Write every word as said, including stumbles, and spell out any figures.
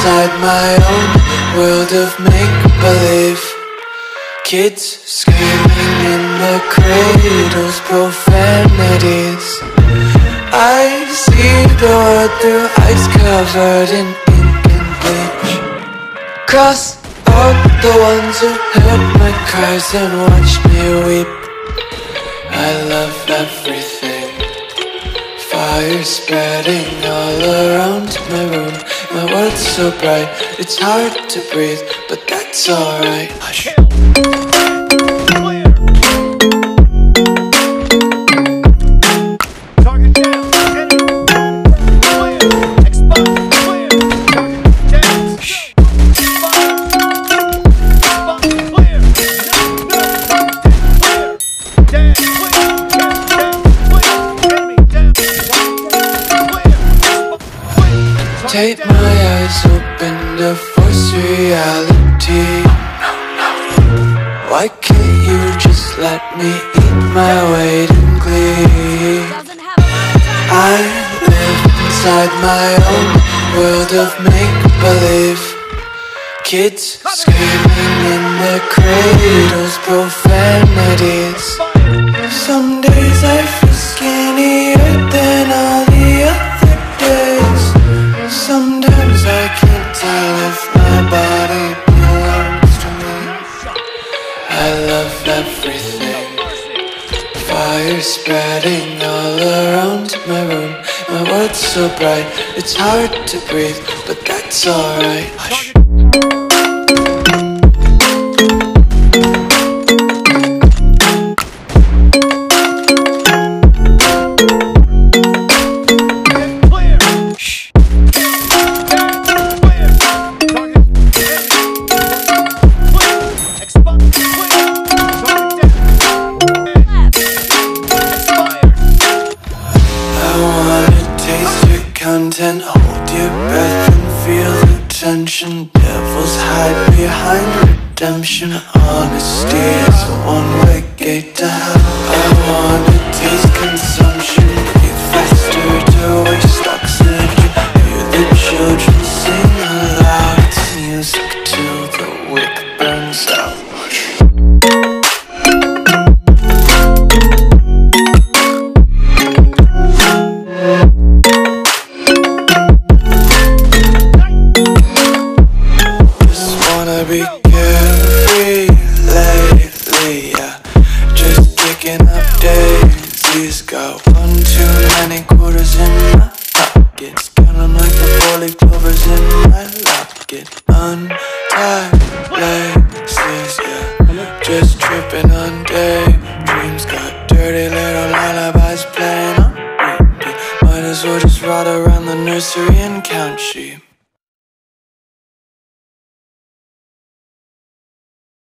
inside my own world of make-believe. Kids screaming in the cradles, profanities. I see the world through ice covered in ink and bleach. Cross out the ones who heard my cries and watched me weep. I love everything. Fire spreading all around my room. My world's so bright, it's hard to breathe, but that's alright. Hush. Take my eyes open to force reality. Why can't you just let me eat my weight in glee? I live inside my own world of make-believe. Kids screaming in their cradles, profanities. Some days I feel skinnier than all the other days. Sometimes I can't tell if my body belongs to me. I love everything. Fire spreading all around my room. My world's so bright, it's hard to breathe, but that's alright. Hush. Content, hold your breath and feel the tension. Devils hide behind redemption. Honesty is a one-way gate to hell. I wanna taste consumption. Breathe faster to waste oxygen. Hear the children sing aloud. It's music till the wick burns out. Be carefree lately, yeah. Just kicking up daisies. Got one too many quarters in my pockets. Count 'em like the four-leaf clovers in my locket. Untied laces, yeah. Just tripping on daydreams. Got dirty little lullabies playing on repeat. Might as well just ride around the nursery and count sheep.